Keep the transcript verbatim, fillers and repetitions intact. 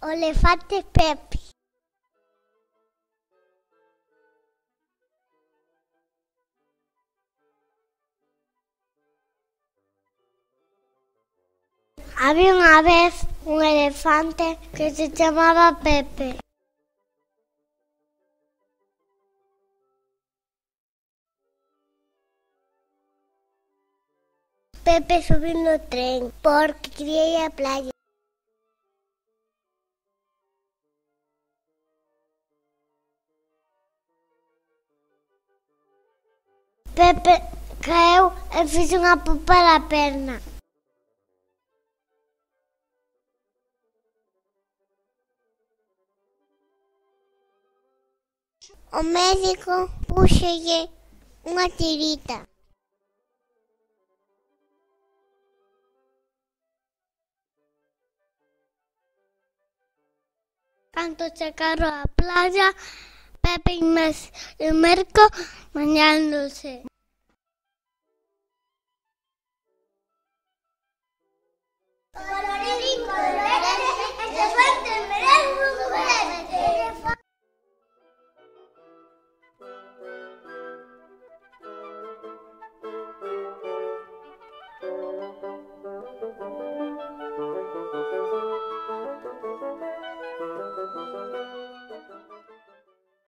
O elefante Pepe. Había una vez un elefante que se llamaba Pepe. Pepe subió en el tren porque quería ir a la playa. Pepe caeu e fixo unha pupa na perna. O médico púxolle unha tirita. Cando chegaron á playa, Pepe e Merco bañándose.